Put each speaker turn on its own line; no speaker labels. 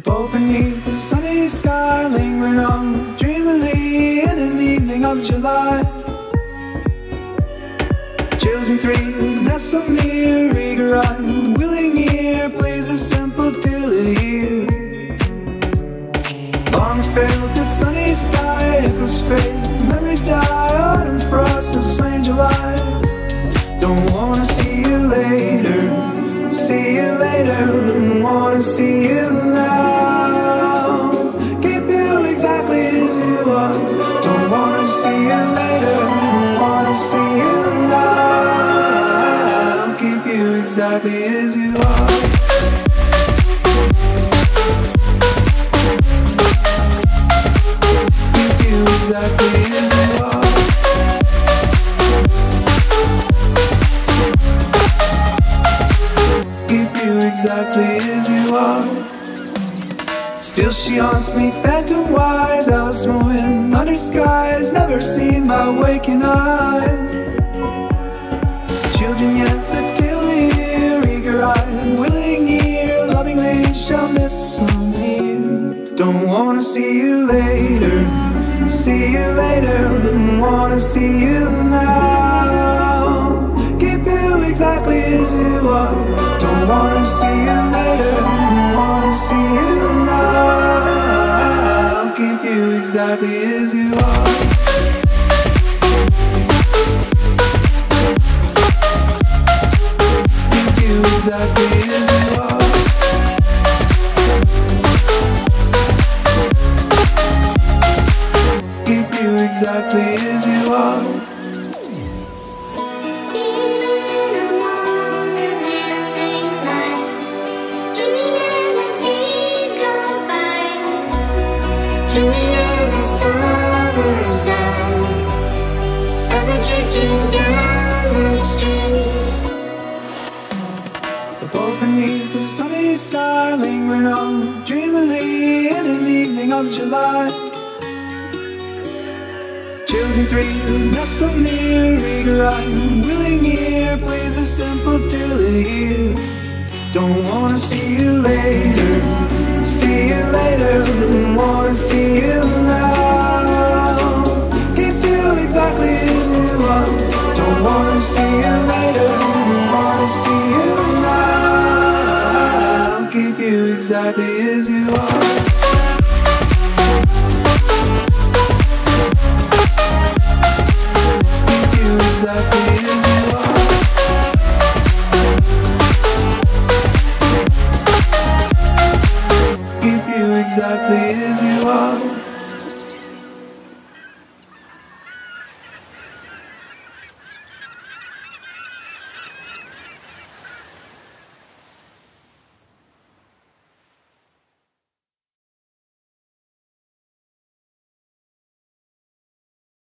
Above beneath the sunny sky, lingering on dreamily in an evening of July. Children three nestle near, eager eye, willing ear, plays the simple till it hear. Long as pale that sunny sky, echoes fade, memories die, autumn frost has slain July. Don't wanna see you later, see you later, wanna see you now. Keep you exactly as you are. Don't wanna see you later, wanna see you now. Keep you exactly as you are. Keep you exactly as you are. Exactly as you are. Still she haunts me phantom-wise, Alice moving under skies never seen by waking eyes. Children yet the tale hear, eager-eyed, willing ear, lovingly shall miss on here. Don't wanna see you later, see you later, wanna see you now. Keep you exactly as you are. Don't wanna see you later, wanna see you now. Keep you exactly as you are. Keep you exactly as you are. Keep you exactly as you are. Above beneath the sunny sky, lingering on dreamily in an evening of July. Children three who nestle near, eager-eyed, willing ear, plays the simple till it hear. Don't wanna see you later, see you later, wanna see you now.